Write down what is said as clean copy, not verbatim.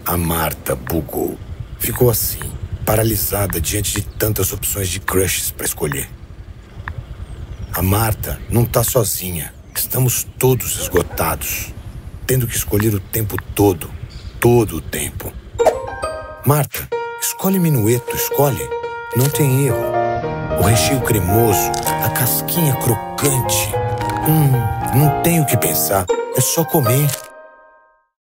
A Marta bugou. Ficou assim, paralisada diante de tantas opções de crushes para escolher. A Marta não tá sozinha. Estamos todos esgotados, tendo que escolher o tempo todo o tempo. Marta, escolhe minueto, escolhe. Não tem erro. O recheio cremoso, a casquinha crocante. Não tem o que pensar, é só comer.